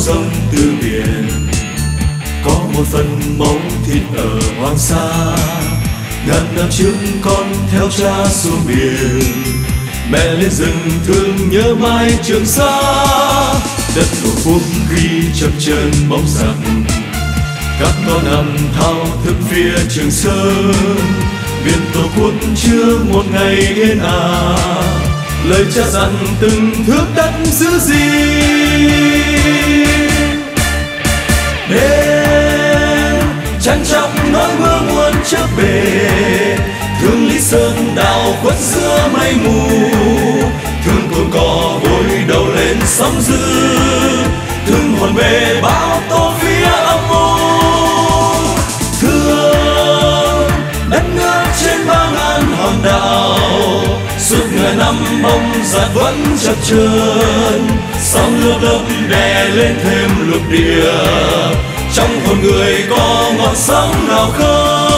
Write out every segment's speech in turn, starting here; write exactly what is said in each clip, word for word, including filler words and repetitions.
rông từ biển. Có một phần máu thịt ở Hoàng Sa, ngàn năm trước con theo cha xuống biển. Mẹ lên rừng thương nhớ mãi Trường Sa, đất tổ quốc khi chập chờn bóng giặc. Các con nằm thao thức phía Trường Sơn, biển tổ quốc chưa một ngày yên ả. Lời cha dặn từng thước đất giữ gìn. Đêm trăng chọc nỗi mưa muôn trước bể, thương Lý Sơn đào khuất giữa mây mù. Thương cồn cỏ bôi đầu lên sóng dữ, thương hồn bề bão tố phía âm u. Thương đất nước trên ba ngàn hòn đảo, suốt ngàn năm bóng giặc vẫn chập chờn. Sóng lớp lớp đè lên thêm lục địa, trong hồn người có ngọn sóng nào không?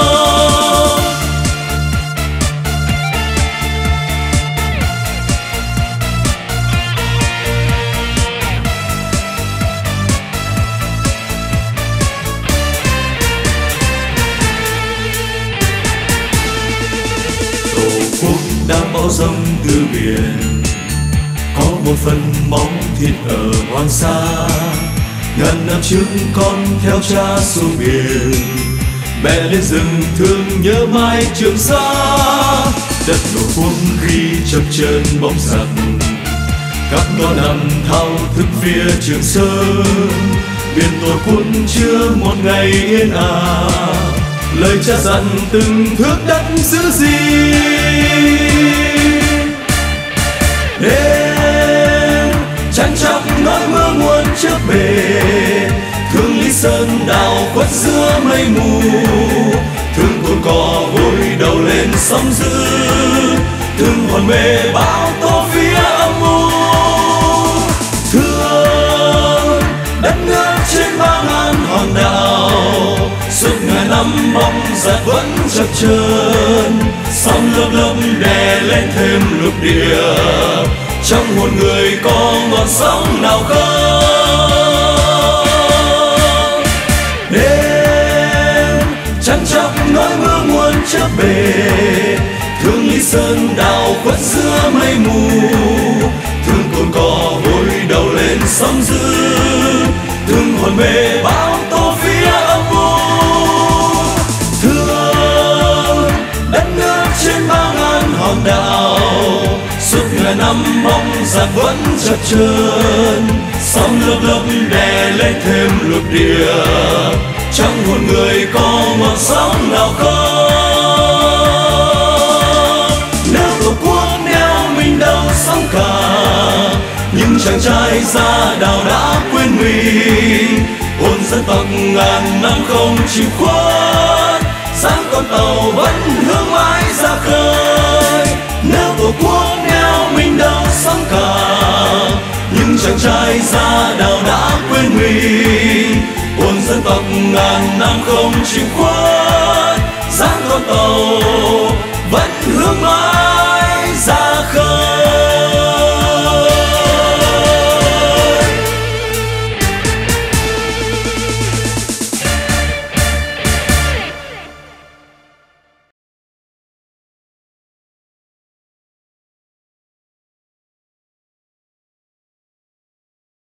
Tổ quốc đang bão rông từ biển, có một phần máu thịt ở Hoàng Sa. Ngàn năm trước con theo cha xuống biển, mẹ lên rừng thương nhớ mãi Trường Sa, đất tổ quốc khi chập chờn bóng giặc. Các con nằm thao thức phía Trường Sơn, biển tổ quốc chưa một ngày yên ả. Lời cha dặn từng thước đất giữ gìn. Đêm trăng chọc nỗi mưa muôn trước bể, thương Lý Sơn đào khuất giữa mây mù. Thương cồn cỏ vội đầu lên sóng dữ, thương hồn mê bão tố phía âm u. Thương đất nước trên ba ngàn hòn đảo, suốt ngàn năm bóng giặc vẫn chập chờn. Sóng lớp lớp đè lên thêm lục địa, trong hồn người có ngọn sóng nào không? Đêm trăng chọc nỗi mưa muôn trước bể, thương Lý Sơn đào khuất giữa mây mù. Thương cồn cỏ vội đầu lên sóng dữ, thương hồn mê bão tố phía âm u. Thương đất nước trên ba ngàn hòn đảo, suốt ngàn năm bóng giặc vẫn chập chờn. Sóng lớp lớp đè lên thêm lục địa, trong hồn người có ngọn sóng nào không? Nếu tổ quốc neo mình đâu sống cả, nhưng chàng trai da đào đã quên mình. Hồn dân tộc ngàn năm không chịu khuất, dáng con tàu vẫn hướng mãi ra khơi. Nếu tổ quốc neo mình đâu sống cả, nhưng chàng trai da đào đã quên mình. Hồn dân tộc ngàn năm không chịu khuất, dáng con tàu